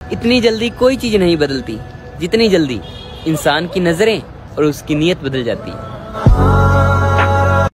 इतनी जल्दी कोई चीज नहीं बदलती जितनी जल्दी इंसान की नजरें और उसकी नीयत बदल जाती है।